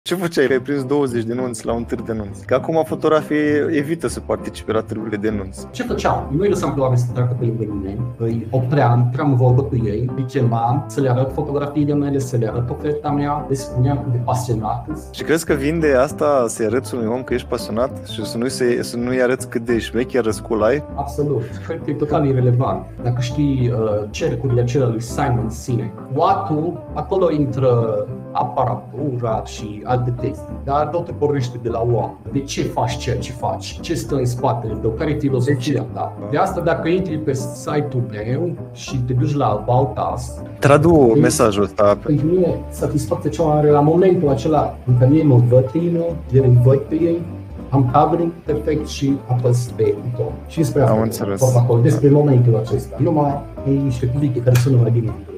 Ce făceai? Ai prins 20 de nunți la un târg de nunți. Că acum fotografii evită să participe la târgurile de nunți. Ce făceam? Nu îi lăsam pe oameni să treacă pe lângă mine, îi opream, intram în vorbă cu ei, îi chemam să le arăt fotografiile mele, să le arăt oferta mea, le spuneam cât de pasionat. Și crezi că vinde asta să-i arăți unui om că ești pasionat și să nu-i arăți cât de șmecher răsculai? Absolut. Cred că e total irelevant. Dacă știi cercurile acelea lui Simon Sinek, What-ul, acolo intră aparatura și alte chestii, dar totul pornește de la oameni. De ce faci ceea ce faci? Ce stă în spatele tău? Care e filozofia ta? De asta, dacă intri pe site-ul meu și te duci la About Us, tradu mesajul ăsta. Pentru mine, satisfacția cea mai mare la momentul acela în care ei mă văd pe ei, eu îi văd pe ei, am covering perfect și apăs pe buton. Și despre asta, Am înțeles. acolo, despre momentul acesta. Numai e niște cuvinte care sună mai bine.